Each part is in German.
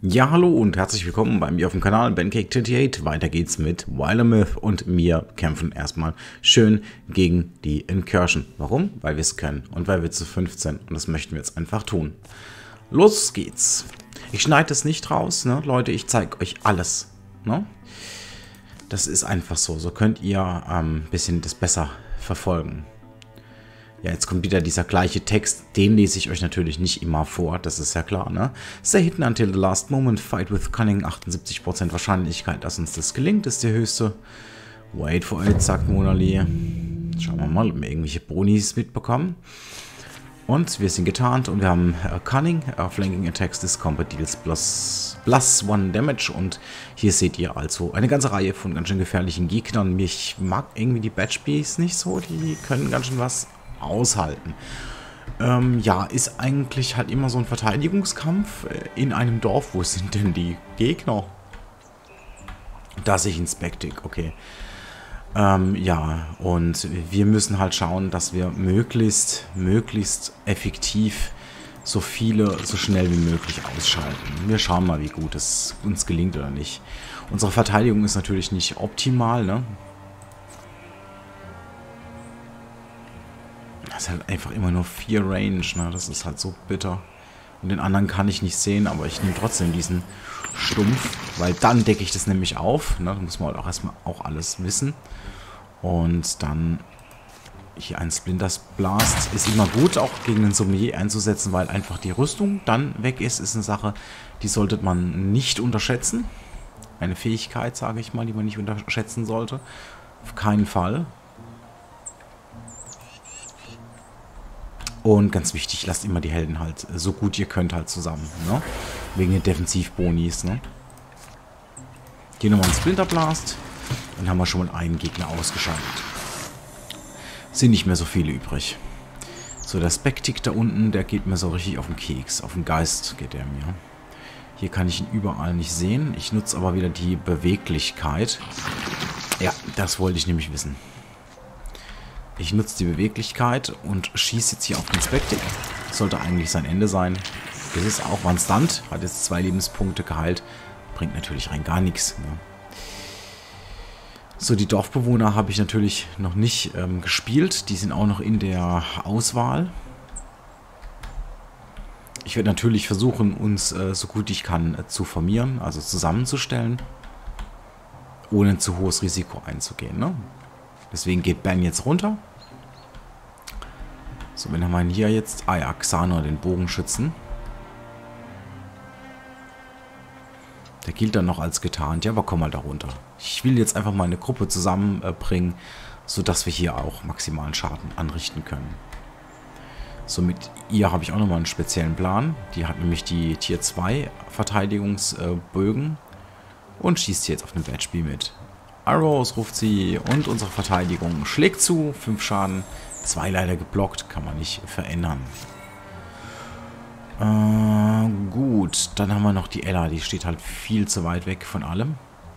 Ja, hallo und herzlich willkommen bei mir auf dem Kanal Bencake38. Weiter geht's mit Wildermyth und wir kämpfen erstmal schön gegen die Incursion. Warum? Weil wir es können und weil wir zu 15 und das möchten wir jetzt einfach tun. Los geht's. Ich schneide es nicht raus, ne? Leute, ich zeige euch alles. Ne? Das ist einfach so. So könnt ihr ein bisschen das besser verfolgen. Ja, jetzt kommt wieder dieser gleiche Text. Den lese ich euch natürlich nicht immer vor. Das ist ja klar, ne? Stay hidden until the last moment. Fight with cunning. 78% Wahrscheinlichkeit, dass uns das gelingt, ist die höchste. Wait for it, sagt Monali. Schauen wir mal, ob wir irgendwelche Bonis mitbekommen. Und wir sind getarnt und wir haben Cunning. Flanking Attacks this Combat deals plus 1 Damage. Und hier seht ihr also eine ganze Reihe von ganz schön gefährlichen Gegnern. Ich mag irgendwie die Badge Bees nicht so. Die können ganz schön was aushalten. Ja, ist eigentlich halt immer so ein Verteidigungskampf in einem Dorf. Wo sind denn die Gegner? Da sehe ich ein Spectic, okay. Ja, und wir müssen halt schauen, dass wir möglichst effektiv so schnell wie möglich ausschalten. Wir schauen mal, wie gut es uns gelingt oder nicht. Unsere Verteidigung ist natürlich nicht optimal, ne? Das ist halt einfach immer nur 4 Range, ne? Das ist halt so bitter. Und den anderen kann ich nicht sehen, aber ich nehme trotzdem diesen Stumpf, weil dann decke ich das nämlich auf, ne? Da muss man halt auch erstmal auch alles wissen. Und dann hier ein Splinters Blast ist immer gut, auch gegen den Sommelier einzusetzen, weil einfach die Rüstung dann weg ist eine Sache, die sollte man nicht unterschätzen. Eine Fähigkeit, sage ich mal, die man nicht unterschätzen sollte. Auf keinen Fall. Und ganz wichtig, lasst immer die Helden halt so gut ihr könnt halt zusammen, ne? Wegen den Defensivbonis, ne? Hier nochmal ein Splinter Blast. Dann haben wir schon mal einen Gegner ausgeschaltet. Sind nicht mehr so viele übrig. So, der Spectic da unten, der geht mir so richtig auf den Keks. Auf den Geist geht der mir. Hier kann ich ihn überall nicht sehen. Ich nutze aber wieder die Beweglichkeit. Ja, das wollte ich nämlich wissen. Ich nutze die Beweglichkeit und schieße jetzt hier auf den Spectic. Sollte eigentlich sein Ende sein. Das ist auch ein Stunt. Hat jetzt 2 Lebenspunkte geheilt. Bringt natürlich rein gar nichts. Ne? So, die Dorfbewohner habe ich natürlich noch nicht gespielt. Die sind auch noch in der Auswahl. Ich werde natürlich versuchen, uns so gut ich kann zu formieren, also zusammenzustellen, ohne ein zu hohes Risiko einzugehen. Ne? Deswegen geht Ben jetzt runter. So, wen haben wir hier jetzt? Ah ja, Xanor, den Bogenschützen. Der gilt dann noch als getarnt. Ja, aber komm mal da runter. Ich will jetzt einfach mal eine Gruppe zusammenbringen, sodass wir hier auch maximalen Schaden anrichten können. So, mit ihr habe ich auch nochmal einen speziellen Plan. Die hat nämlich die Tier 2 Verteidigungsbögen und schießt jetzt auf den Badge mit. Arrows ruft sie und unsere Verteidigung schlägt zu. 5 Schaden. 2 leider geblockt. Kann man nicht verändern. Gut. Dann haben wir noch die Ella. Die steht halt viel zu weit weg von allem.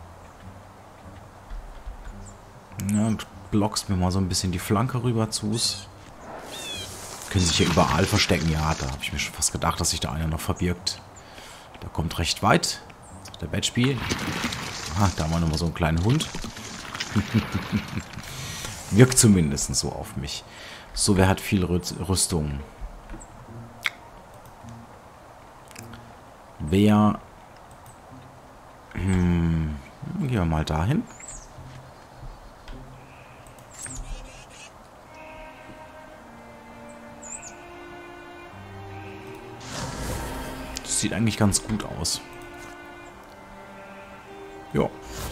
Ja, und blockst mir mal so ein bisschen die Flanke rüber zu. Können sich hier überall verstecken. Ja, da habe ich mir schon fast gedacht, dass sich da einer noch verbirgt. Der kommt recht weit. Der Badge. Ah, da haben wir nochmal so einen kleinen Hund. Wirkt zumindest so auf mich. So, wer hat viel Rüstung? Wer... gehen wir mal dahin. Das sieht eigentlich ganz gut aus. Ja.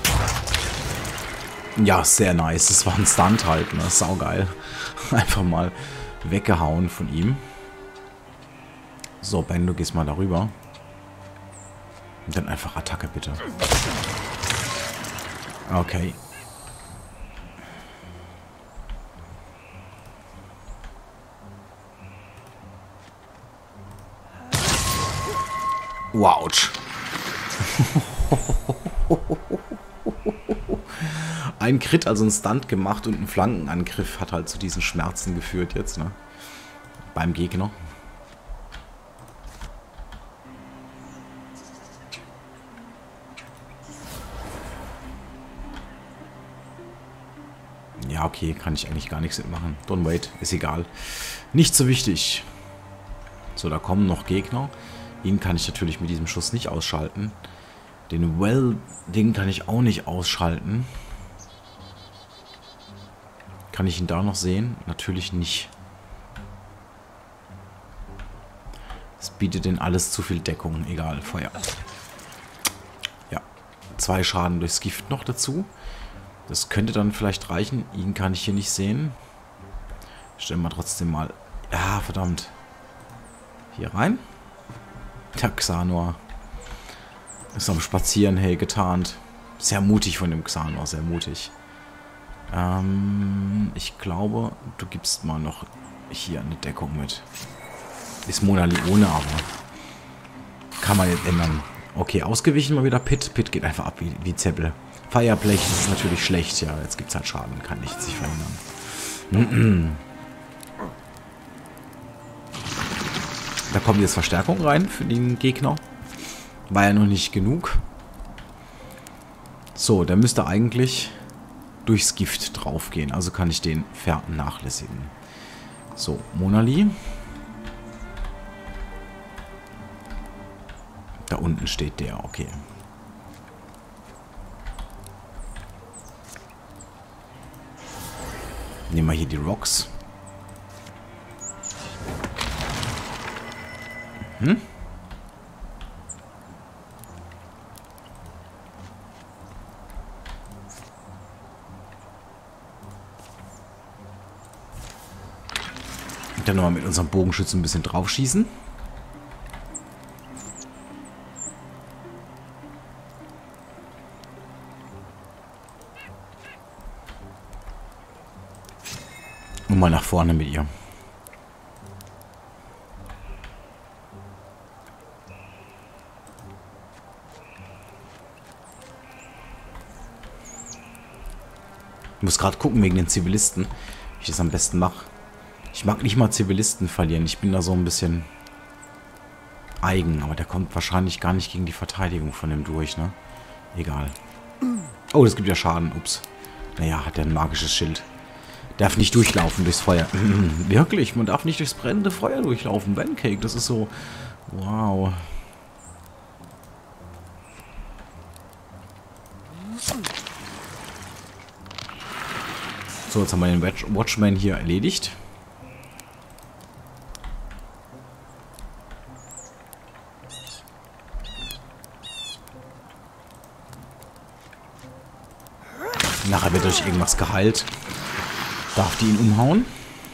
Ja, sehr nice. Das war ein Stunt halt, ne? Saugeil. Einfach mal weggehauen von ihm. So, Ben, du gehst mal darüber. Und dann einfach Attacke, bitte. Okay. Wow. Ein Crit, also ein Stunt gemacht und ein Flankenangriff hat halt zu diesen Schmerzen geführt jetzt, ne? Beim Gegner. Ja, okay, kann ich eigentlich gar nichts mitmachen. Don't wait, ist egal. Nicht so wichtig. So, da kommen noch Gegner. Ihn kann ich natürlich mit diesem Schuss nicht ausschalten. Den Well-Ding kann ich auch nicht ausschalten. Kann ich ihn da noch sehen? Natürlich nicht. Es bietet denn alles zu viel Deckung. Egal, Feuer. Ja, 2 Schaden durchs Gift noch dazu. Das könnte dann vielleicht reichen. Ihn kann ich hier nicht sehen. Stellen wir trotzdem mal... Ja, verdammt. Hier rein. Der Xanor ist am Spazieren, hey, getarnt. Sehr mutig von dem Xanor, sehr mutig. Ich glaube, du gibst mal noch hier eine Deckung mit. Ist Mona Leone, aber kann man jetzt ändern. Okay, ausgewichen mal wieder Pit. Pit geht einfach ab wie Zeppel. Fireblech, das ist natürlich schlecht. Ja, jetzt gibt es halt Schaden. Kann ich jetzt nicht verhindern. Da kommt jetzt Verstärkung rein für den Gegner. War ja noch nicht genug. So, der müsste eigentlich durchs Gift draufgehen. Also kann ich den vernachlässigen. So, Monali. Da unten steht der, okay. Nehmen wir hier die Rocks. Mhm. Und dann nochmal mit unserem Bogenschützen ein bisschen draufschießen. Und mal nach vorne mit ihr. Ich muss gerade gucken wegen den Zivilisten, wie ich das am besten mache. Ich mag nicht mal Zivilisten verlieren. Ich bin da so ein bisschen eigen. Aber der kommt wahrscheinlich gar nicht gegen die Verteidigung von dem durch, ne? Egal. Oh, das gibt ja Schaden. Ups. Naja, hat er ein magisches Schild. Darf nicht durchlaufen durchs Feuer. Wirklich, man darf nicht durchs brennende Feuer durchlaufen. Bencake, das ist so... Wow. So, jetzt haben wir den Watchman hier erledigt. Nachher wird durch irgendwas geheilt. Darf die ihn umhauen?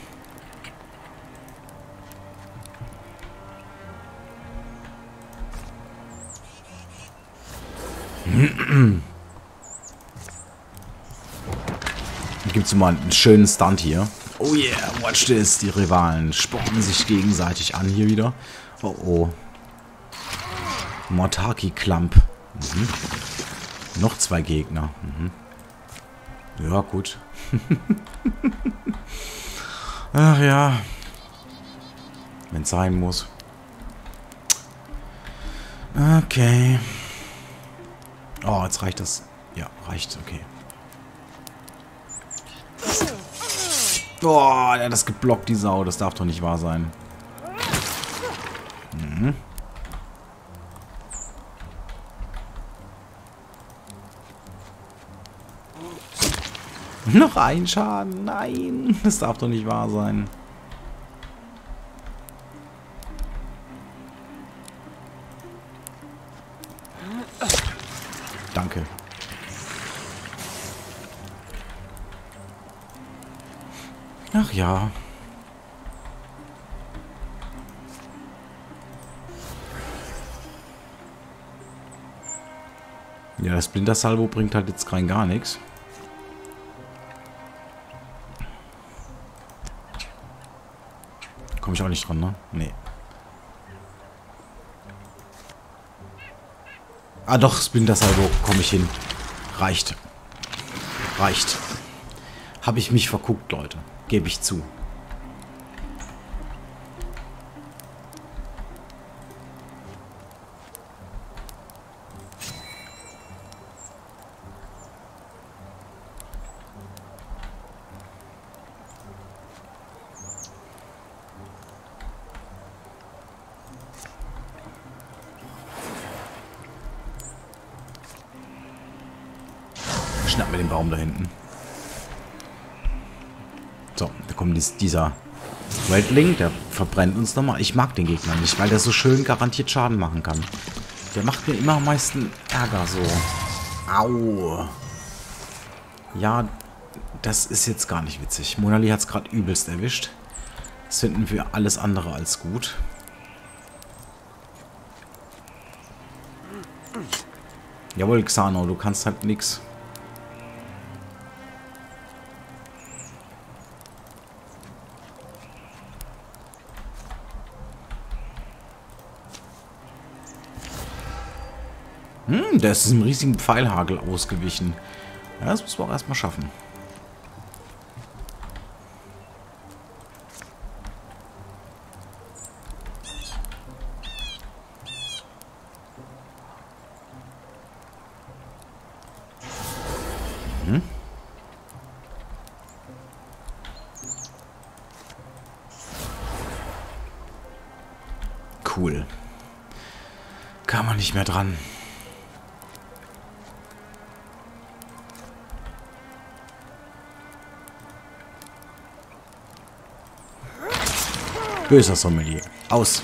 Gibt es mal einen schönen Stunt hier. Oh yeah, watch this. Die Rivalen spornen sich gegenseitig an hier wieder. Oh oh. Mortaki Clump. Mhm. Noch 2 Gegner. Mhm. Ja, gut. Ach ja. Wenn es sein muss. Okay. Oh, jetzt reicht das. Ja, reicht. Okay. Oh, der hat das geblockt, die Sau. Das darf doch nicht wahr sein. Mhm. Noch ein Schaden. Nein, das darf doch nicht wahr sein. Danke. Ach ja. Ja, das Splinter-Salvo bringt halt jetzt rein gar nichts. Komme ich auch nicht dran, ne? Nee. Ah doch, Splinter-Salvo komme ich hin. Reicht. Reicht. Habe ich mich verguckt, Leute. Gebe ich zu. schnapp mir den Baum da hinten. So, da kommt dieser Weltling, der verbrennt uns nochmal. Ich mag den Gegner nicht, weil der so schön garantiert Schaden machen kann. Der macht mir immer am meisten Ärger so. Au. Ja, das ist jetzt gar nicht witzig. Monali hat es gerade übelst erwischt. Das finden wir alles andere als gut. Jawohl, Xano, du kannst halt nix. Der ist diesem riesigen Pfeilhagel ausgewichen. Ja, das müssen wir auch erstmal schaffen. Cool. Kam man nicht mehr dran. Böser Sommelier. Aus.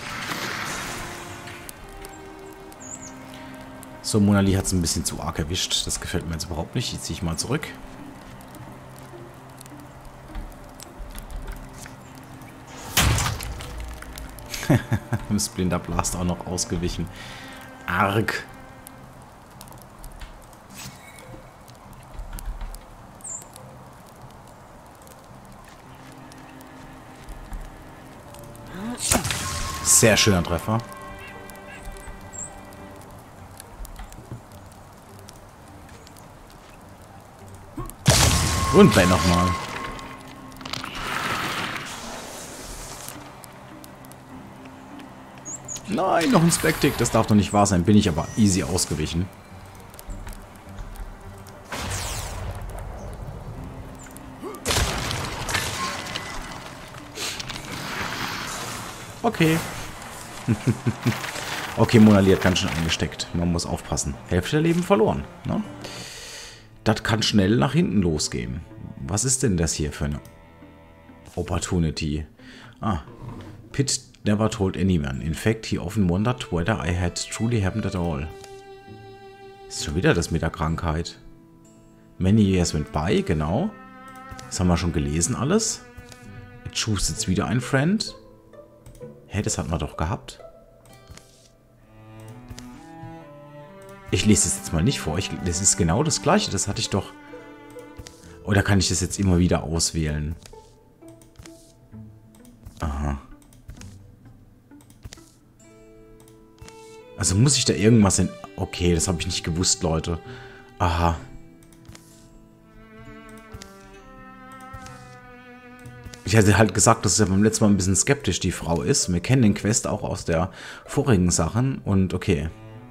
So, Monali hat es ein bisschen zu arg erwischt. Das gefällt mir jetzt überhaupt nicht. Die ziehe ich mal zurück. Im Splinter Blast auch noch ausgewichen. Arg. Sehr schöner Treffer. Und gleich nochmal. Nein, noch ein Spectic. Das darf doch nicht wahr sein. Bin ich aber easy ausgewichen. Okay. Okay, Monali hat ganz schön eingesteckt. Man muss aufpassen. Hälfte der Leben verloren. Ne? Das kann schnell nach hinten losgehen. Was ist denn das hier für eine Opportunity? Ah. Pitt never told anyone. In fact, he often wondered whether I had truly happened at all. Ist schon wieder das mit der Krankheit. Many years went by, genau. Das haben wir schon gelesen alles. Choose jetzt wieder ein Friend. Hä, das hatten wir doch gehabt. Ich lese es jetzt mal nicht vor. Das ist genau das gleiche. Das hatte ich doch. Oder kann ich das jetzt immer wieder auswählen? Aha. Also muss ich da irgendwas in... Okay, das habe ich nicht gewusst, Leute. Aha. Ich hatte halt gesagt, dass er beim letzten Mal ein bisschen skeptisch die Frau ist. Wir kennen den Quest auch aus der vorigen Sachen. Und okay.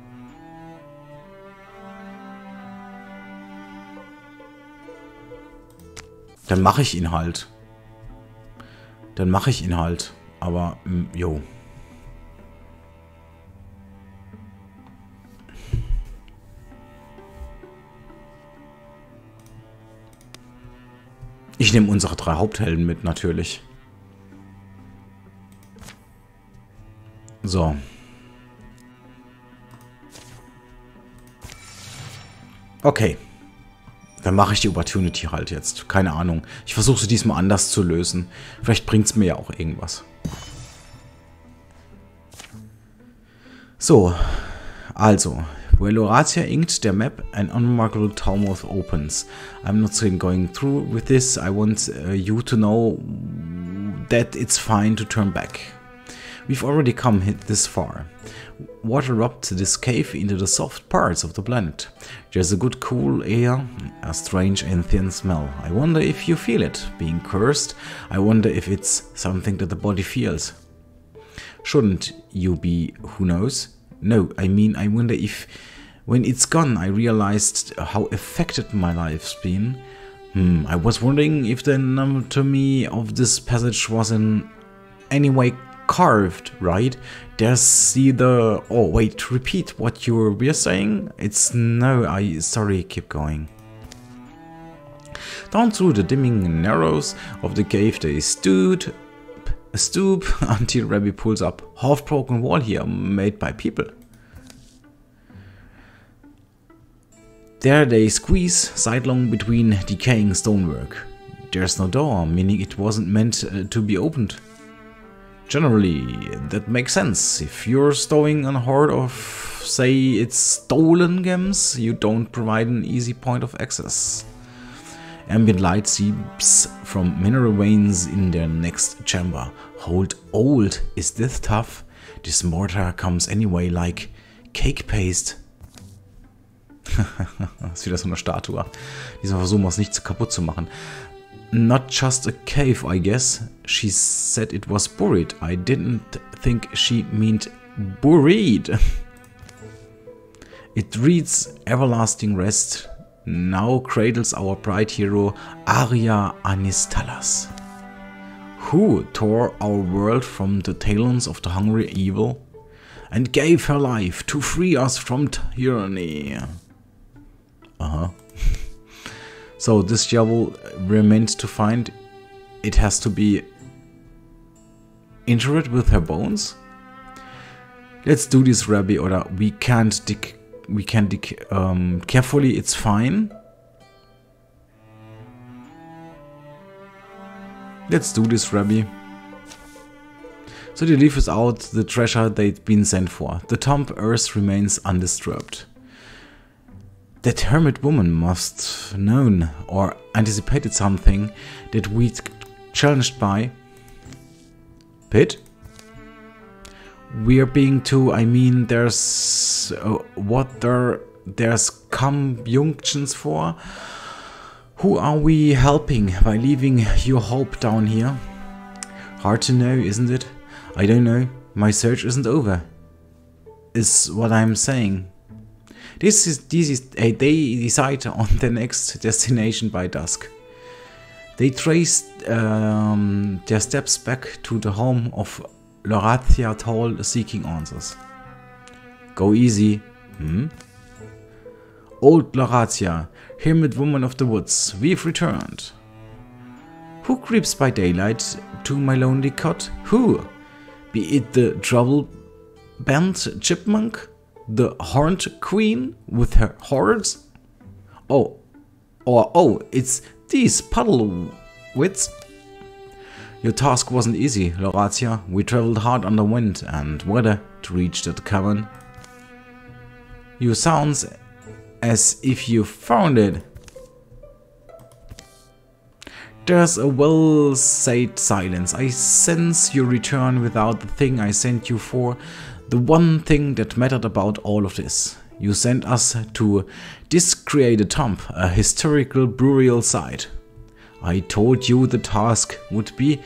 Dann mache ich ihn halt. Aber, jo. Ich nehme unsere 3 Haupthelden mit, natürlich. So. Okay. Dann mache ich die Opportunity halt jetzt. Keine Ahnung. Ich versuche sie diesmal anders zu lösen. Vielleicht bringt es mir ja auch irgendwas. So. Also. Where Loratia inked their map, an unmarked Talmouth opens. I'm not going through with this. I want you to know that it's fine to turn back. We've already come this far. Water rubbed this cave into the soft parts of the planet. There's a good cool air, a strange and thin smell. I wonder if you feel it. Being cursed, I wonder if it's something that the body feels. Shouldn't you be, who knows? No, I mean, I wonder if, when it's gone, I realized how affected my life's been. I was wondering if the anatomy of this passage was in any way carved, right? There's either... Oh, wait, repeat what you were saying? It's... No, sorry, keep going. Down through the dimming narrows of the cave they stoop until Rabbi pulls up half-broken wall here made by people. There they squeeze sidelong between decaying stonework. There's no door, meaning it wasn't meant to be opened. Generally, that makes sense. If you're stowing a horde of, say, it's stolen gems, you don't provide an easy point of access. Ambient light seeps from mineral veins in their next chamber. Hold old, is this tough? This mortar comes anyway like cake paste. Das ist wieder so eine Statue. Dieser Versuch, es nicht kaputt zu machen. Not just a cave, I guess. She said it was buried. I didn't think she meant buried. It reads everlasting rest. Now cradles our bright hero Arya Anistalas, who tore our world from the talons of the hungry evil and gave her life to free us from tyranny. So this jewel remains to find. It has to be interred with her bones. Let's do this, Rabbi, or we can't dig. We can dig carefully. It's fine. Let's do this, Rabbi. So they leave without the treasure they'd been sent for. The tomb earth remains undisturbed. That hermit woman must known or anticipated something that we'd challenged by. Pit? We're being too, I mean, there's there's conjunctions for. Who are we helping by leaving your hope down here? Hard to know, isn't it? I don't know. My search isn't over. Is what I'm saying. They decide on the next destination by dusk. They trace their steps back to the home of Lorathia Tall, seeking answers. Go easy. Old Lorathia, hermit woman of the woods, we've returned. Who creeps by daylight to my lonely cot? Who? Be it the trouble-bent chipmunk? The horned queen with her hordes? It's these puddle wits. Your task wasn't easy, Lorathia. We traveled hard under wind and weather to reach that cavern. You sounds as if you found it. There's a well-said silence. I sense your return without the thing I sent you for. The one thing that mattered about all of this. You sent us to discreate a tomb, a historical burial site. I told you the task would be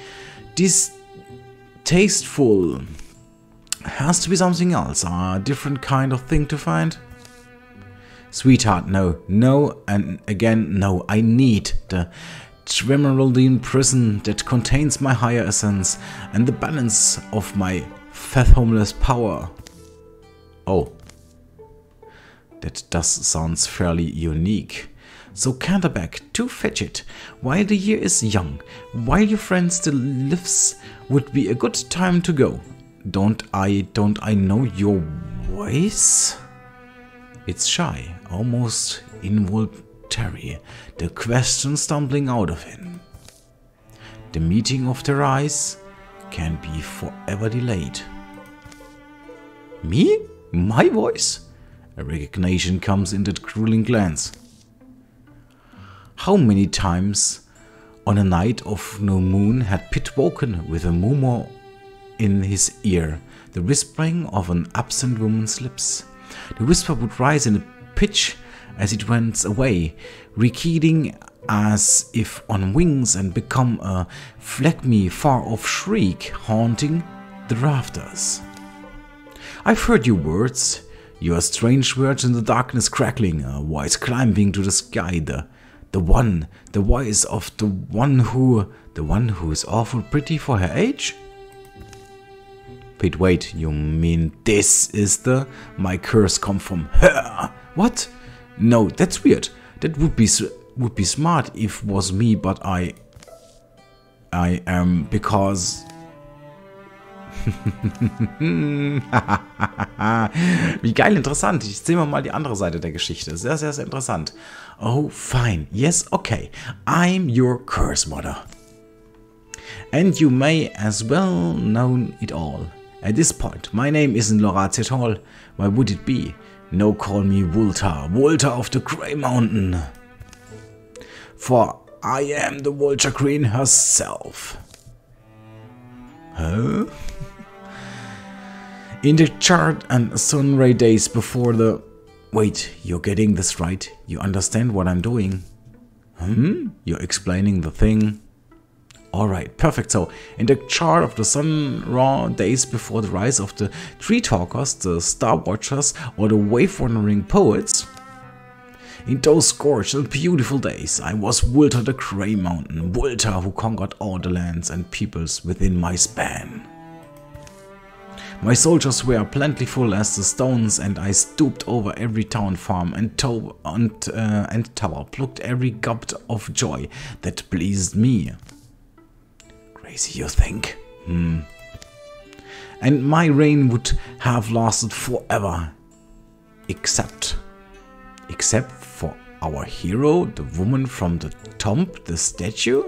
distasteful. Has to be something else, a different kind of thing to find. Sweetheart, no, no, and again, no. I need the Tremeraldine prison that contains my higher essence and the balance of my fathomless power. Oh, that does sounds fairly unique. So canter back to fetch it while the year is young, while your friend still lives, would be a good time to go. Don't I know your voice? It's shy, almost involuntary, the question stumbling out of him. The meeting of their eyes can be forever delayed. Me? My voice? A recognition comes in that grueling glance. How many times on a night of no moon had Pit woken with a murmur in his ear, the whispering of an absent woman's lips. The whisper would rise in a pitch as it went away, receding as if on wings, and become a phlegmy, far-off shriek haunting the rafters. I've heard your words, your strange words in the darkness crackling, a voice climbing to the sky, the voice of the one who is awful pretty for her age? Wait, you mean this is my curse come from her? What? No, that's weird. That would be would be smart if was me, but I am because... Wie geil, interessant. Ich sehe mal die andere Seite der Geschichte. Sehr, sehr, sehr interessant. Oh, fine. Yes, okay. I'm your curse mother. And you may as well know it all. At this point, my name isn't Lorazia at all. Why would it be? No, call me Vulture, Vulture of the Grey Mountain. For I am the Vulture Queen herself. Huh? In the charred and sunray days before the... Wait, you're getting this right? You understand what I'm doing? You're explaining the thing? Alright, perfect. So, in the chart of the sun-raw days before the rise of the Tree Talkers, the Star Watchers, or the wave-wandering poets, in those scorched and beautiful days, I was Vulture the Grey Mountain, Vulture who conquered all the lands and peoples within my span. My soldiers were plentiful as the stones, and I stooped over every town, farm, and tower, plucked every gob of joy that pleased me. Crazy, you think? And my reign would have lasted forever, except for our hero, the woman from the tomb, the statue.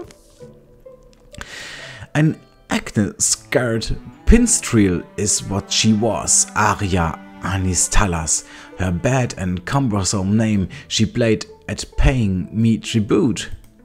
An acne-scarred pinstrel is what she was, Arya Anistalas. Her bad and cumbersome name she played at paying me tribute.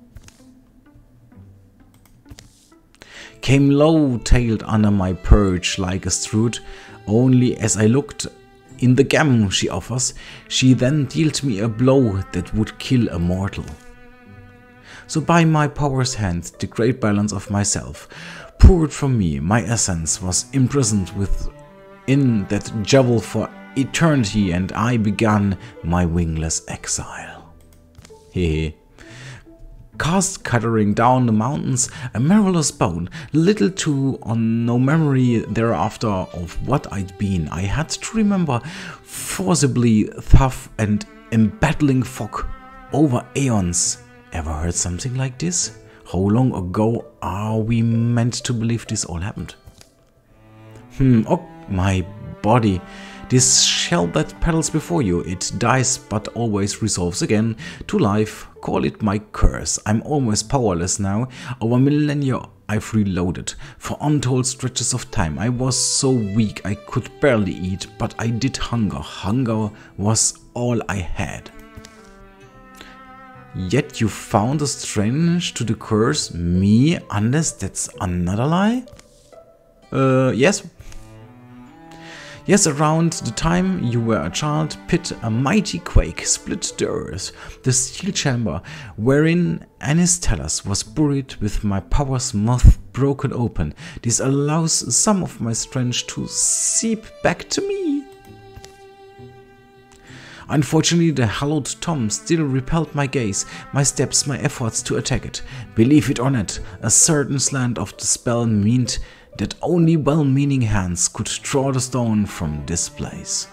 Came low-tailed under my perch like a strut, only as I looked in the gem she offers, she then dealt me a blow that would kill a mortal. So by my power's hand, the great balance of myself poured from me, my essence was imprisoned within that jewel for eternity, and I began my wingless exile. Hehe. Cast cuttering down the mountains, a marvelous bone, little to or no memory thereafter of what I'd been. I had to remember forcibly tough and embattling fog over aeons. Ever heard something like this? How long ago are we meant to believe this all happened? Oh, my body. This shell that paddles before you, it dies but always resolves again to life. Call it my curse. I'm almost powerless now. Over millennia I've reloaded. For untold stretches of time I was so weak I could barely eat, but I did hunger. Hunger was all I had. Yet you found a strange to the curse me, unless that's another lie? Yes. Yes, around the time you were a child, Pit, a mighty quake split the earth, the steel chamber wherein Anistalas was buried with my power's mouth broken open. This allows some of my strength to seep back to me. Unfortunately, the hallowed tomb still repelled my gaze, my steps, my efforts to attack it. Believe it or not, a certain slant of the spell meant that only well-meaning hands could draw the stone from this place.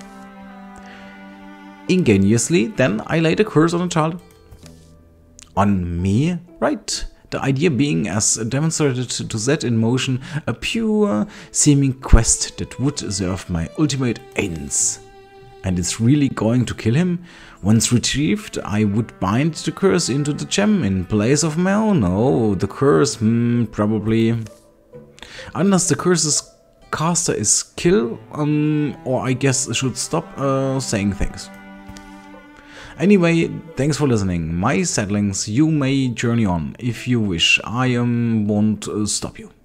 Ingeniously, then I laid a curse on the child. On me? Right. The idea being, as demonstrated, to set in motion a pure seeming quest that would serve my ultimate ends. And it's really going to kill him? Once retrieved, I would bind the curse into the gem in place of my own. Oh, the curse, probably. Unless the curse's caster is kill, or I guess I should stop saying things. Anyway, thanks for listening. My settlings, you may journey on if you wish. I won't stop you.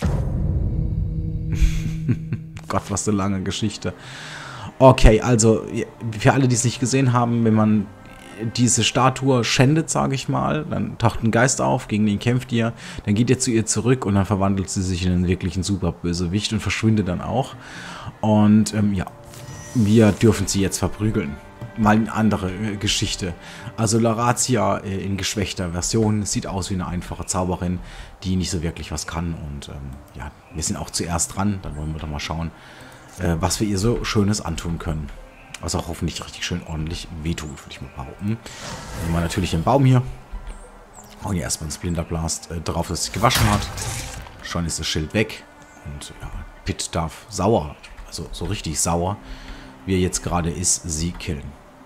Gott, was eine lange Geschichte. Okay, also für alle, die es nicht gesehen haben, wenn man diese Statue schändet, sage ich mal, dann taucht ein Geist auf, gegen den kämpft ihr, dann geht ihr zu ihr zurück und dann verwandelt sie sich in einen wirklichen Superbösewicht und verschwindet dann auch. Und ja, wir dürfen sie jetzt verprügeln. Mal eine andere Geschichte. Also Lorazia in geschwächter Version sieht aus wie eine einfache Zauberin, die nicht so wirklich was kann. Und ja, wir sind auch zuerst dran, dann wollen wir doch mal schauen, was wir ihr so Schönes antun können. Was auch hoffentlich richtig schön ordentlich wehtut, würde ich mal behaupten. Nehmen wir natürlich den Baum hier. Hauen hier erstmal einen Splinter Blast drauf, dass es sich gewaschen hat. Schon ist das Schild weg. Und ja, Pit darf sauer, also so richtig sauer, wie er jetzt gerade ist, sie killen.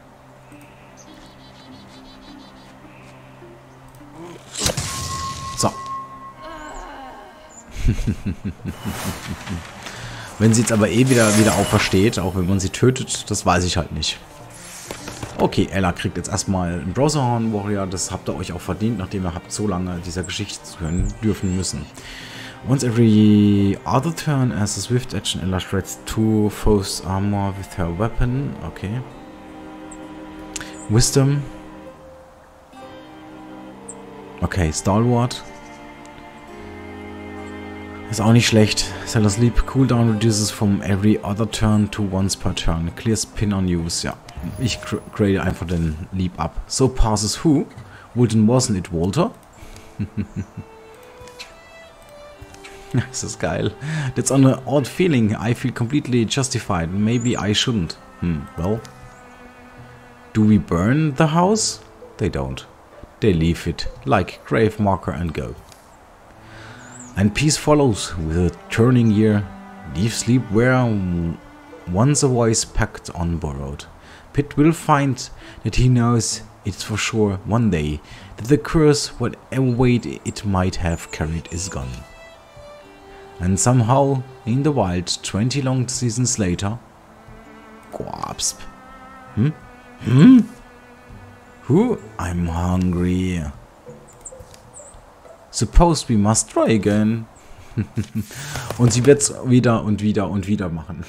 So. Wenn sie jetzt aber wieder aufersteht, auch wenn man sie tötet, das weiß ich halt nicht. Okay, Ella kriegt jetzt erstmal einen Browserhorn Warrior. Das habt ihr euch auch verdient, nachdem ihr habt so lange dieser Geschichte zuhören dürfen müssen. Once every other turn, as a swift action, Ella shreds 2 foes armor with her weapon. Okay. Wisdom. Okay, Stalwart. Ist auch nicht schlecht. Stellar Sleep Cooldown reduces from every other turn to once per turn. Clears pin on use. Ja, ich grade einfach den Leap ab. So passes who? Wooden wasn't it Walter? Das ist geil. That's on an odd feeling. I feel completely justified. Maybe I shouldn't. Well. Do we burn the house? They don't. They leave it like grave marker and go. And peace follows with a turning year. Leave sleep where once a voice packed on borrowed. Pit will find that he knows it's for sure one day that the curse, whatever weight it might have carried, is gone. And somehow, in the wild, 20 long seasons later, Gwapsp. Who? I'm hungry. Suppose we must try again. Und sie wird es wieder und wieder und wieder machen.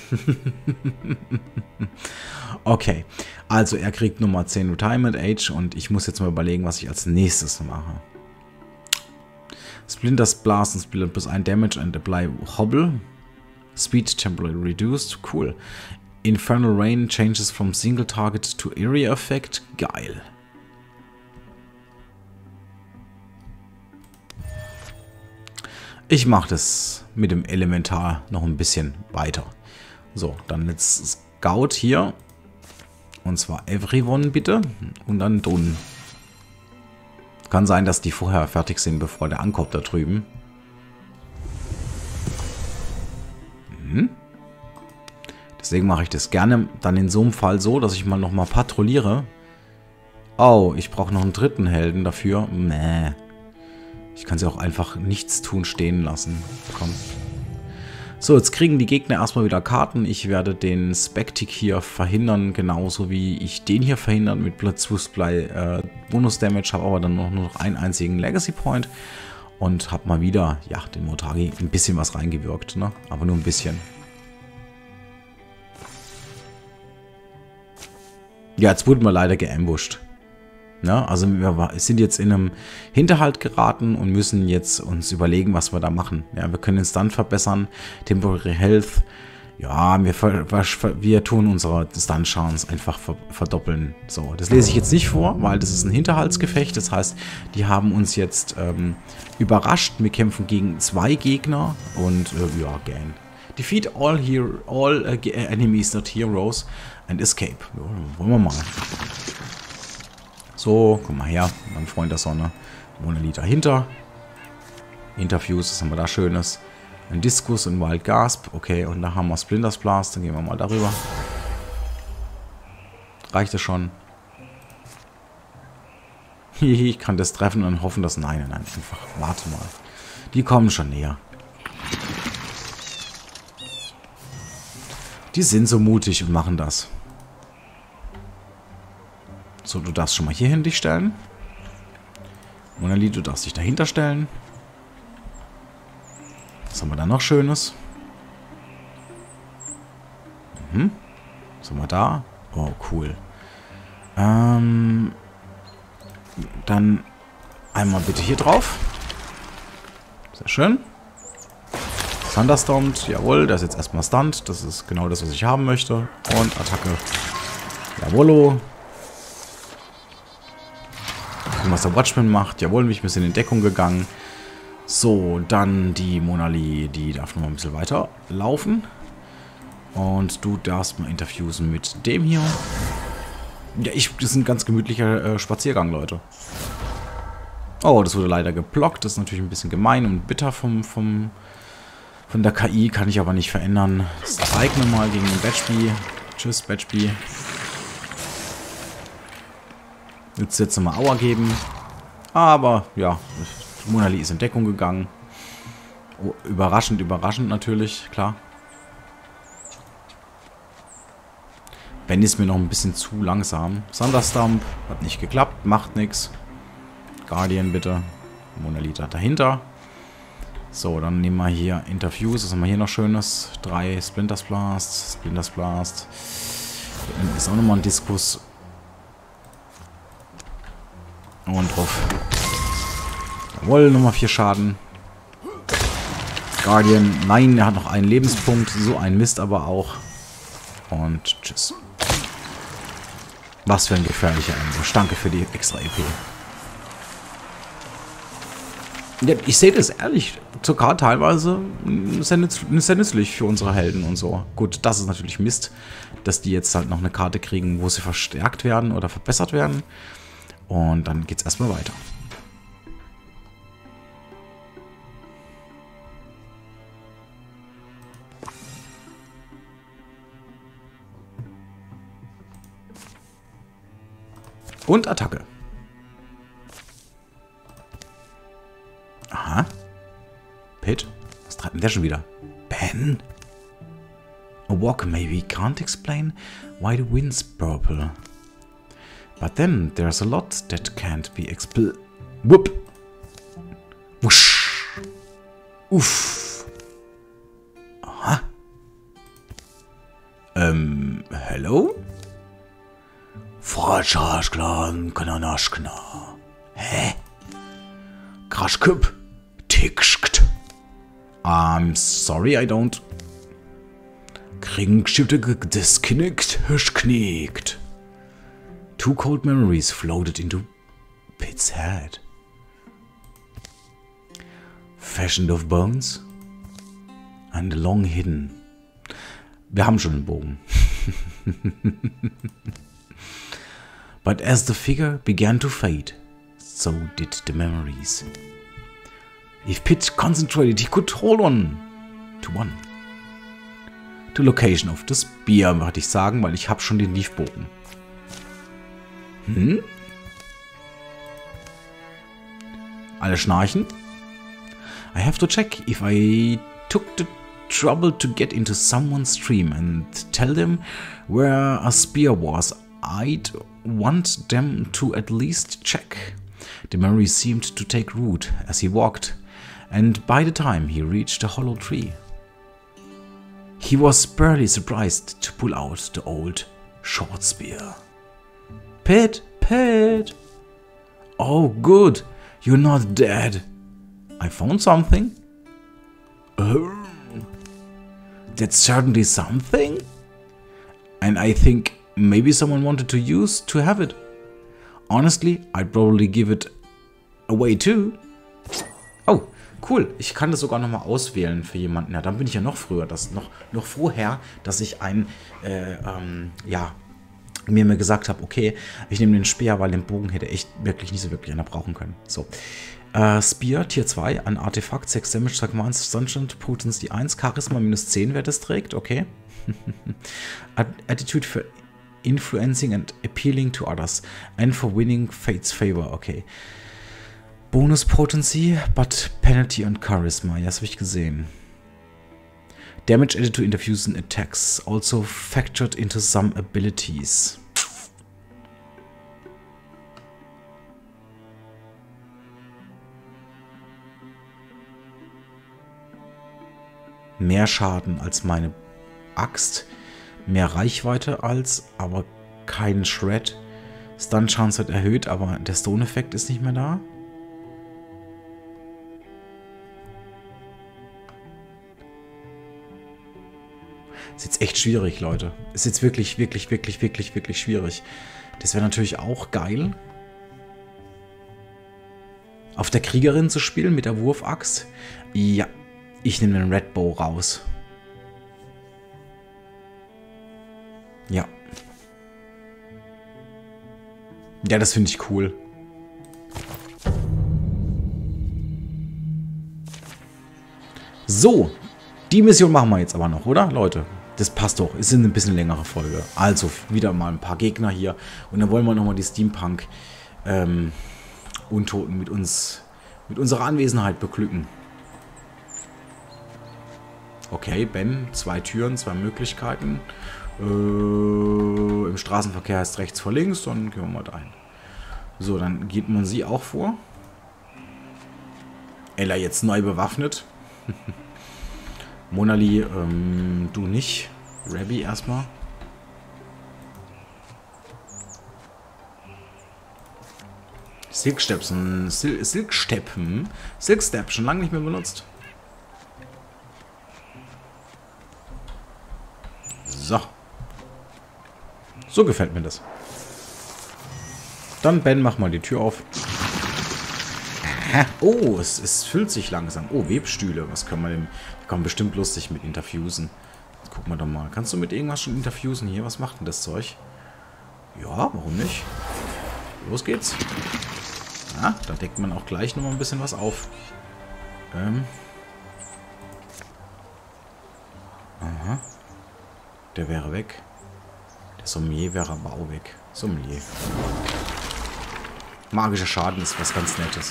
Okay, also er kriegt Nummer 10 Retirement Age und ich muss jetzt mal überlegen, was ich als nächstes mache. Splinters Blast und Splinter plus 1 Damage and apply Hobble. Speed temporarily reduced. Cool. Infernal Rain changes from single target to area effect. Geil. Ich mache das mit dem Elementar noch ein bisschen weiter. So, dann jetzt Scout hier. Und zwar Everyone bitte. Und dann Dun. Kann sein, dass die vorher fertig sind, bevor der ankommt da drüben. Deswegen mache ich das gerne dann in so einem Fall so, dass ich mal nochmal patrouilliere. Oh, ich brauche noch einen dritten Helden dafür. Mäh. Ich kann sie auch einfach nichts tun stehen lassen. Komm. So, jetzt kriegen die Gegner erstmal wieder Karten. Ich werde den Spectic hier verhindern, genauso wie ich den hier verhindern mit Blitzwurfblei Bonus Damage. Habe aber dann nur noch einen einzigen Legacy Point. Und habe mal wieder, ja, den Mortagi ein bisschen was reingewirkt, ne? Aber nur ein bisschen. Ja, jetzt wurden wir leider geambusht. Ja, also wir sind jetzt in einem Hinterhalt geraten und müssen jetzt uns überlegen, was wir da machen. Ja, wir können den Stun verbessern, Temporary Health. Ja, wir tun unsere Stun-Chance einfach verdoppeln. So, das lese ich jetzt nicht vor, weil das ist ein Hinterhaltsgefecht. Das heißt, die haben uns jetzt überrascht. Wir kämpfen gegen 2 Gegner und ja, gain. Defeat all enemies, not heroes, and escape. Ja, wollen wir mal. So, komm mal her, mein Freund der Sonne. Monali dahinter. Interviews, was haben wir da Schönes? Ein Diskus und Wild Gasp. Okay, und da haben wir Splinters Blast. Dann gehen wir mal darüber. Reicht das schon? Ich kann das treffen und hoffen, dass... Nein, einfach warte mal. Die kommen schon näher. Die sind so mutig und machen das. So, du darfst schon mal hier hin dich stellen. Monali, du darfst dich dahinter stellen. Was haben wir da noch Schönes? Was haben wir da? Oh, cool. Dann einmal bitte hier drauf. Sehr schön. Thunderstormt, jawohl, der ist jetzt erstmal stunned. Das ist genau das, was ich haben möchte. Und Attacke. Jawollo. Gucken, was der Watchman macht. Jawohl, ich bin ein bisschen in Deckung gegangen. So, dann die Monali, die darf noch mal ein bisschen weiter laufen. Und du darfst mal interviewen mit dem hier. Ja, das ist ein ganz gemütlicher Spaziergang, Leute. Oh, das wurde leider geblockt. Das ist natürlich ein bisschen gemein und bitter von der KI. Kann ich aber nicht verändern. Das zeigt mir mal gegen den Batchbee. Tschüss, Batchbee. Jetzt nochmal Aua geben. Aber, ja, Monali ist in Deckung gegangen. Oh, überraschend, überraschend natürlich, klar. Benny ist mir noch ein bisschen zu langsam. Thunderstomp hat nicht geklappt, macht nichts. Guardian bitte. Monalita dahinter. So, dann nehmen wir hier Interviews. Was haben wir hier noch Schönes? 3 Splinters Blast. Splinters Blast. Hier ist auch nochmal ein Diskus. Und drauf. Jawohl, nochmal 4 Schaden. Guardian, nein, er hat noch einen Lebenspunkt. So ein Mist aber auch. Und tschüss. Was für ein gefährlicher Ambush. Danke für die extra EP. Ja, ich sehe das ehrlich sogar teilweise sehr nützlich für unsere Helden und so. Gut, das ist natürlich Mist, dass die jetzt halt noch eine Karte kriegen, wo sie verstärkt werden oder verbessert werden. Und dann geht's erstmal weiter. Und Attacke. Aha. Pit? Was treibt denn der schon wieder? Ben? A walker maybe can't explain why the wind's purple. But then there's a lot that can't be explained. Whoop! Wusch! Uff! Aha. Hello? Fraschklan, Kananaschkna. Hä? Kraschküpp. Tickscht. I'm sorry, I don't. Kringschitte disconnect, knickt. 2 cold memories floated into Pit's head. Fashioned of bones and long hidden. Wir haben schon einen Bogen. But as the figure began to fade, so did the memories. If Pit concentrated, he could hold on to one. The location of the spear, würde ich sagen, weil ich habe schon den Liefbogen. Alle schnarchen. I have to check if I took the trouble to get into someone's stream and tell them where a spear was. I'd want them to at least check. The memory seemed to take root as he walked, and by the time he reached a hollow tree, he was barely surprised to pull out the old short spear. Pit, Pit! Oh, good, you're not dead. I found something. Oh, that's certainly something. And I think maybe someone wanted to have it. Honestly, I'd probably give it away too. Oh, cool. Ich kann das sogar nochmal auswählen für jemanden. Ja, dann bin ich ja noch früher, noch vorher, dass ich mir gesagt habe, okay, ich nehme den Speer, weil den Bogen hätte echt wirklich nicht so wirklich einer brauchen können. So. Spear, Tier 2, ein Artefakt, 6 Damage, Commands, Dungeon, Potency 1, Charisma minus 10, wer das trägt, okay. Attitude für Influencing and appealing to others. And for winning fate's favor, okay. Bonus Potency, but Penalty und Charisma, ja, das habe ich gesehen. Damage added to interviews and attacks, also factored into some abilities. Mehr Schaden als meine Axt, mehr Reichweite als, aber kein Shred. Stun Chance wird erhöht, aber der Stone-Effekt ist nicht mehr da. Ist jetzt echt schwierig, Leute. Ist jetzt wirklich schwierig. Das wäre natürlich auch geil, auf der Kriegerin zu spielen mit der Wurfaxt. Ja, ich nehme den Red Bow raus. Ja. Ja, das finde ich cool. So, die Mission machen wir jetzt aber noch, oder, Leute? Das passt doch. Es ist eine bisschen längere Folge. Also, wieder mal ein paar Gegner hier. Und dann wollen wir nochmal die Steampunk-Untoten mit unserer Anwesenheit beglücken. Okay, Ben, 2 Türen, 2 Möglichkeiten. Im Straßenverkehr heißt rechts vor links, dann gehen wir mal da hin. So, dann geht man sie auch vor. Ella jetzt neu bewaffnet. Monali, du nicht. Rabbi erstmal. Silksteppen, Silkstep, schon lange nicht mehr benutzt. So. So gefällt mir das. Dann, Ben, mach mal die Tür auf. Oh, es füllt sich langsam. Oh, Webstühle. Was kann man denn... Da kann man bestimmt lustig mit interfusen. Jetzt gucken wir doch mal. Kannst du mit irgendwas schon interfusen hier? Was macht denn das Zeug? Ja, warum nicht? Los geht's. Ja, da deckt man auch gleich nochmal ein bisschen was auf. Aha. Der wäre weg. Der Sommelier wäre aber auch weg. Sommelier. Magischer Schaden ist was ganz Nettes.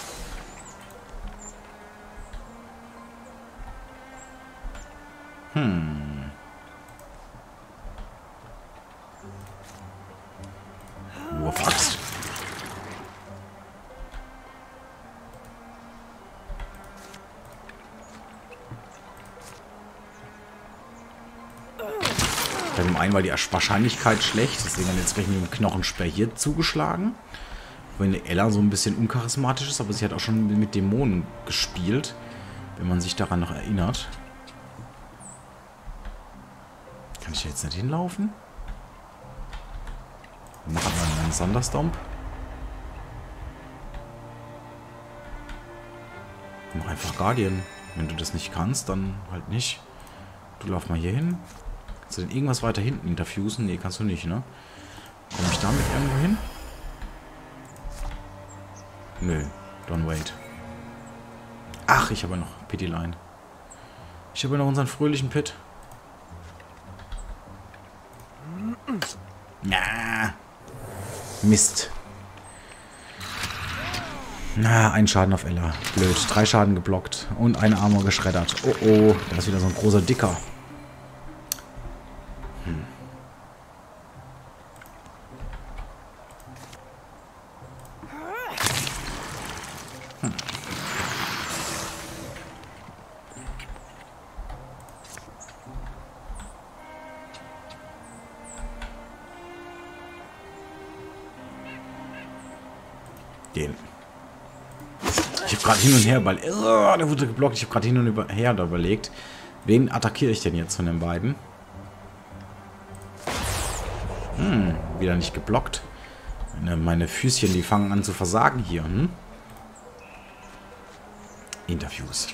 Wurfaxt. Bei dem einen war die Wahrscheinlichkeit schlecht, deswegen haben wir jetzt mit dem Knochenspeer hier zugeschlagen. Wenn Ella so ein bisschen uncharismatisch ist, aber sie hat auch schon mit Dämonen gespielt, wenn man sich daran noch erinnert. Kann ich jetzt nicht hinlaufen? Dann machen wir einen Thunderstomp. Mach einfach Guardian. Wenn du das nicht kannst, dann halt nicht. Du lauf mal hier hin. Kannst du denn irgendwas weiter hinten interfusen? Nee, kannst du nicht, ne? Komme ich damit irgendwo hin? Nö, don't wait. Ach, ich habe noch Pity Line. Ich habe noch unseren fröhlichen Pit. Na, Mist. Na, ein Schaden auf Ella. Blöd. 3 Schaden geblockt. Und eine Armor geschreddert. Oh, oh. Da ist wieder so ein großer Dicker. Den. Ich habe gerade hin und her überlegt. Oh, der wurde geblockt. Ich habe gerade hin und her überlegt. Wen attackiere ich denn jetzt von den beiden? Wieder nicht geblockt. Meine Füßchen, die fangen an zu versagen hier. Interviews.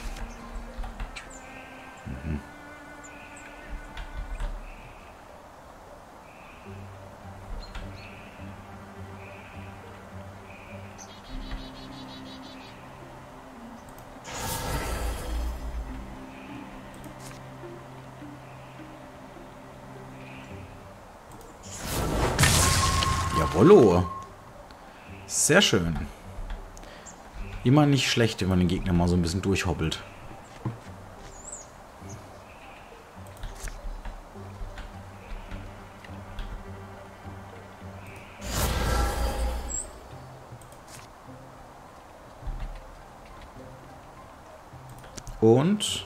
Jawollo. Sehr schön. Immer nicht schlecht, wenn man den Gegner mal so ein bisschen durchhoppelt. Und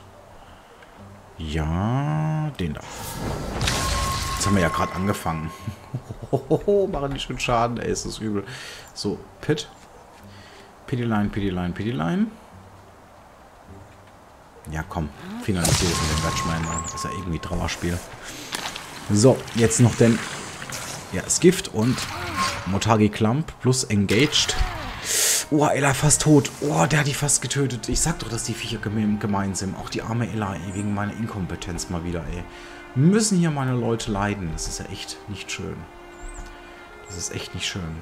ja, den da. Jetzt haben wir ja gerade angefangen. Machen die schon Schaden, ey, ist das übel. So, Pit. Pity Line, Pity Line, Pity Line. Ja, komm. Finalisiert es mit dem Batchman. Das ist ja irgendwie Trauerspiel. So, jetzt noch den... Ja, Skift und Motagi Clump plus Engaged. Oh, Ella fast tot. Oh, der hat die fast getötet. Ich sag doch, dass die Viecher gemein sind. Auch die arme Ella, ey, wegen meiner Inkompetenz mal wieder, ey. müssen hier meine Leute leiden. Das ist ja echt nicht schön. Das ist echt nicht schön.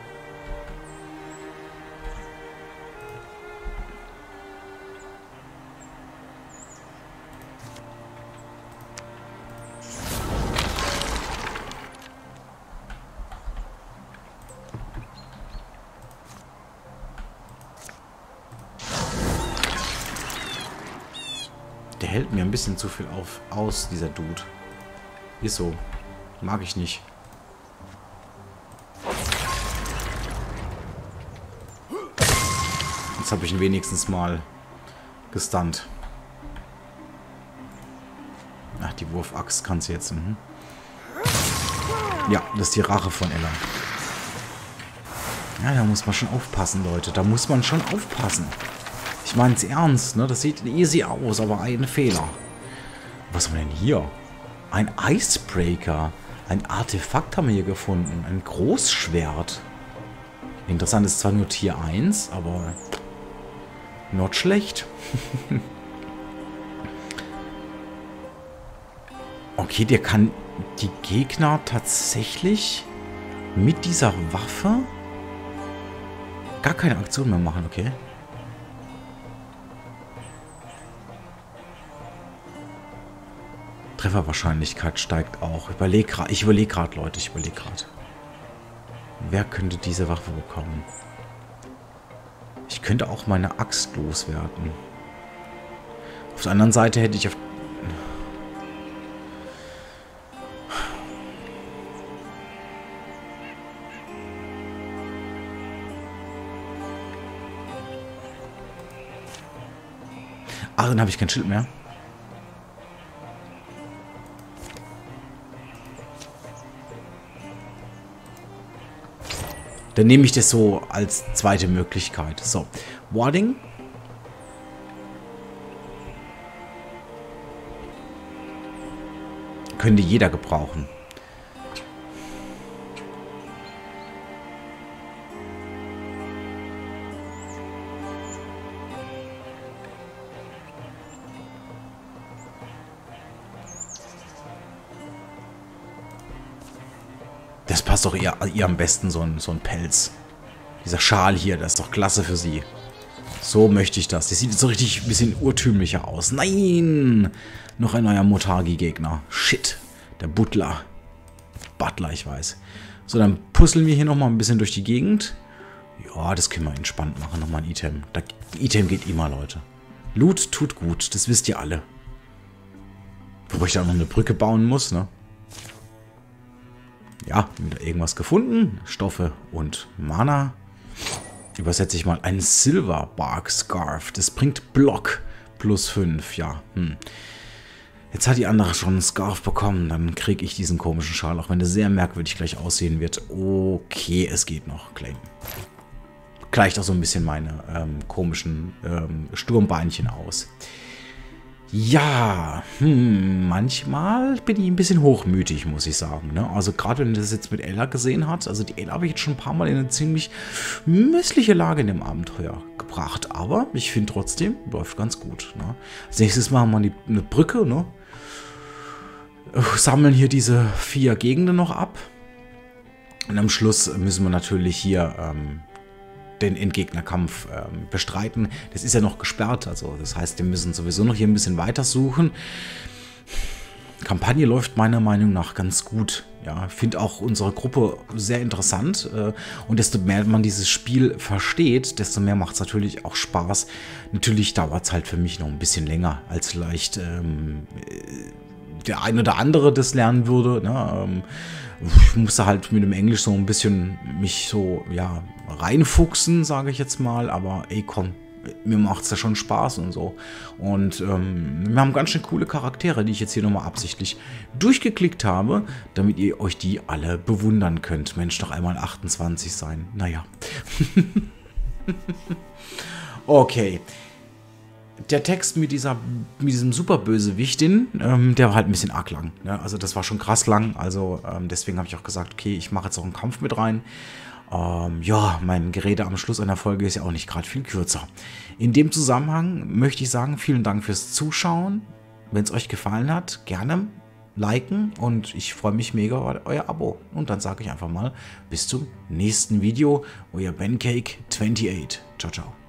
Der hält mir ein bisschen zu viel aus, dieser Dude. Ist so. Mag ich nicht. Jetzt habe ich ihn wenigstens mal gestunt. Ach, die Wurfaxt kann sie jetzt. Mhm. Ja, das ist die Rache von Ella. Ja, da muss man schon aufpassen, Leute. Da muss man schon aufpassen. Ich meine es ernst, ne? Das sieht easy aus, aber ein Fehler. Was haben wir denn hier? Ein Icebreaker. Ein Artefakt haben wir hier gefunden. Ein Großschwert. Interessant ist zwar nur Tier 1, aber not schlecht. Okay, der kann die Gegner tatsächlich mit dieser Waffe gar keine Aktion mehr machen, okay? Trefferwahrscheinlichkeit steigt auch. Ich überlege gerade, Leute, ich überlege gerade. Wer könnte diese Waffe bekommen? Ich könnte auch meine Axt loswerden. Auf der anderen Seite hätte ich auf... Ach, dann habe ich kein Schild mehr. Dann nehme ich das so als zweite Möglichkeit. So, Warding. Könnte jeder gebrauchen. Das passt doch ihr am besten, so ein Pelz. Dieser Schal hier, das ist doch klasse für sie. So möchte ich das. Das sieht jetzt so richtig ein bisschen urtümlicher aus. Nein! Noch ein neuer Motagi-Gegner. Shit. Der Butler. Butler, ich weiß. So, dann puzzeln wir hier nochmal ein bisschen durch die Gegend. Ja, das können wir entspannt machen. Nochmal ein Item. Item geht immer, Leute. Loot tut gut. Das wisst ihr alle. Wobei ich da noch eine Brücke bauen muss, ne? Ja, wieder irgendwas gefunden. Stoffe und Mana. Übersetze ich mal ein Silver Bark Scarf. Das bringt Block plus 5. Ja, Jetzt hat die andere schon einen Scarf bekommen. Dann kriege ich diesen komischen Schal. Auch wenn der sehr merkwürdig gleich aussehen wird. Okay, es geht noch. Claim. Gleicht auch so ein bisschen meine komischen Sturmbeinchen aus. Ja, manchmal bin ich ein bisschen hochmütig, muss ich sagen. Ne? Also gerade wenn ihr das jetzt mit Ella gesehen habt, also die Ella habe ich jetzt schon ein paar Mal in eine ziemlich missliche Lage in dem Abenteuer gebracht. Aber ich finde trotzdem, läuft ganz gut. Ne? Als nächstes machen wir eine Brücke, ne? Sammeln hier diese 4 Gegenden noch ab. Und am Schluss müssen wir natürlich hier den Endgegnerkampf bestreiten. Das ist ja noch gesperrt, also das heißt, wir müssen sowieso noch hier ein bisschen weiter suchen. Kampagne läuft meiner Meinung nach ganz gut. Ja, ich finde auch unsere Gruppe sehr interessant und desto mehr man dieses Spiel versteht, desto mehr macht es natürlich auch Spaß. Natürlich dauert es halt für mich noch ein bisschen länger, als vielleicht der ein oder andere das lernen würde. Ne? Ich musste halt mit dem Englisch so ein bisschen mich so, ja, reinfuchsen, sage ich jetzt mal. Aber ey, komm, mir macht es ja schon Spaß und so. Und wir haben ganz schön coole Charaktere, die ich jetzt hier nochmal absichtlich durchgeklickt habe, damit ihr euch die alle bewundern könnt. Mensch, doch einmal 28 sein. Naja. Okay. Der Text mit diesem Superbösewichtin, der war halt ein bisschen arg lang. Ne? Also das war schon krass lang. Also deswegen habe ich auch gesagt, okay, ich mache jetzt auch einen Kampf mit rein. Ja, mein Gerede am Schluss einer Folge ist ja auch nicht gerade viel kürzer. In dem Zusammenhang möchte ich sagen, vielen Dank fürs Zuschauen. Wenn es euch gefallen hat, gerne liken und ich freue mich mega über euer Abo. Und dann sage ich einfach mal bis zum nächsten Video. Euer BenCake28. Ciao, ciao.